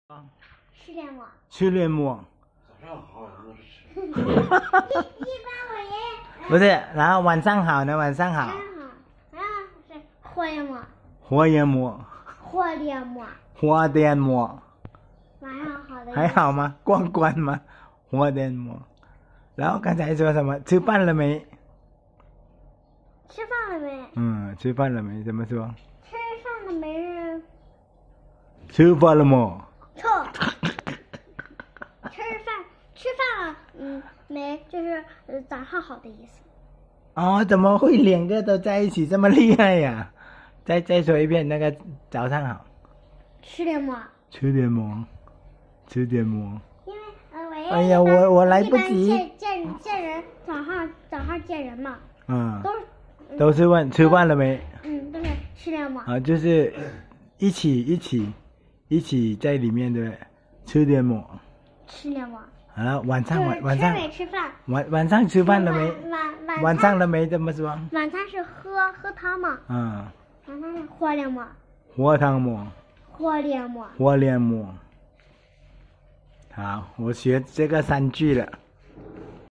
吃点馍。 吃点馍。 早上好，我是吃。 一般我爷爷。 不是，然后晚上好呢？晚上好。 晚上好，然后是火焰馍。 火焰馍。 火焰馍。 火焰馍。 晚上好的。 还好吗？关关吗？火焰馍。然后刚才说什么？吃饭了没？ 吃饭了没？ 嗯，吃饭了没？怎么说？ 吃饭了没人？ 吃饭了吗？ 错。吃饭了，没，就是早上好的意思。 哦，怎么会两个都在一起这么厉害呀？再说一遍，那个早上好。 吃点馍。 吃点馍。吃点馍。 因为我爷爷。 哎呀，我来不及。 见人，早上见人嘛。 嗯。都是问吃饭了没？ 都是吃点馍。 啊，就是一起在里面对不对？吃点馍。 吃点馍。 好了，晚上吃没吃饭？ 晚上吃饭了没？晚上了没？怎么说？ 晚餐是喝汤嘛。 嗯。 晚餐是火脸馍。 火汤馍。 火脸馍。 火脸馍。好，我学这个3句了。